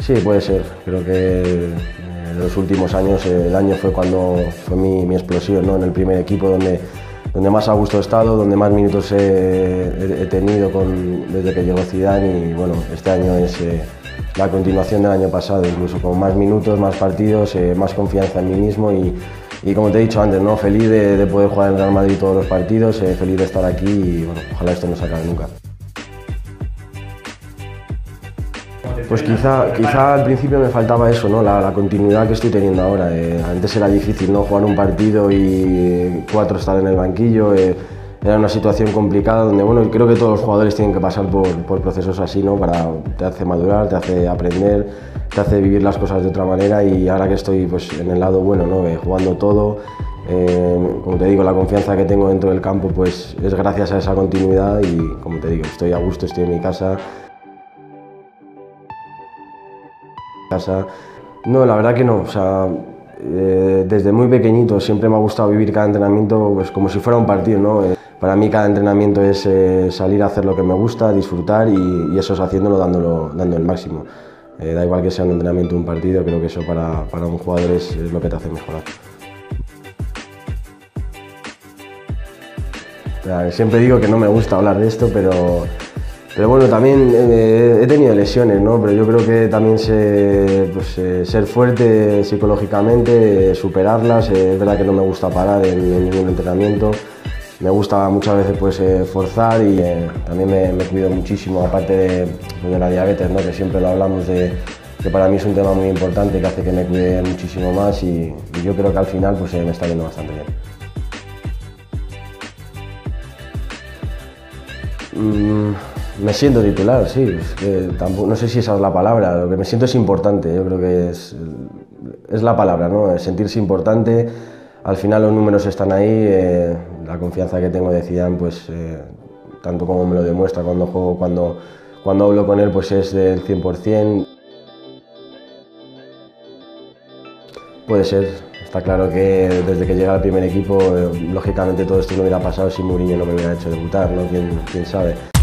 Sí, puede ser. Creo que en los últimos años, el año fue cuando fue mi explosión, ¿no? En el primer equipo donde más a gusto he estado, donde más minutos he tenido desde que llegó Zidane y bueno, este año es la continuación del año pasado, incluso con más minutos, más partidos, más confianza en mí mismo y como te he dicho antes, ¿no? Feliz de poder jugar en el Real Madrid todos los partidos, feliz de estar aquí y bueno, ojalá esto no se acabe nunca. Pues quizá al principio me faltaba eso, ¿no? La continuidad que estoy teniendo ahora. Antes era difícil, ¿no? Jugar un partido y 4 estar en el banquillo. Era una situación complicada donde, bueno, creo que todos los jugadores tienen que pasar por procesos así, ¿no? Te hace madurar, te hace aprender, te hace vivir las cosas de otra manera y ahora que estoy pues, en el lado bueno, ¿no? Jugando todo, como te digo, la confianza que tengo dentro del campo pues es gracias a esa continuidad y, como te digo, estoy a gusto, estoy en mi casa. No, la verdad que no, o sea, desde muy pequeñito siempre me ha gustado vivir cada entrenamiento pues, como si fuera un partido, ¿no? Para mí cada entrenamiento es salir a hacer lo que me gusta, disfrutar y eso es haciéndolo dando el máximo. Da igual que sea un entrenamiento o un partido, creo que eso para un jugador es lo que te hace mejorar. O sea, siempre digo que no me gusta hablar de esto, pero bueno, también he tenido lesiones, ¿no? Pero yo creo que también ser fuerte psicológicamente, superarlas. Es verdad que no me gusta parar en ningún entrenamiento. Me gusta muchas veces pues, forzar y también me cuido muchísimo, aparte de la diabetes, ¿no? Que siempre lo hablamos que para mí es un tema muy importante que hace que me cuide muchísimo más y yo creo que al final pues, me está yendo bastante bien. Me siento titular, sí, es que tampoco, no sé si esa es la palabra, lo que me siento es importante, yo creo que es la palabra, ¿no? Sentirse importante, al final los números están ahí, la confianza que tengo de Zidane, pues tanto como me lo demuestra cuando juego, cuando hablo con él, pues es del 100%. Puede ser, está claro que desde que llega al primer equipo, lógicamente todo esto no hubiera pasado si Mourinho no me hubiera hecho debutar, ¿no? ¿Quién sabe?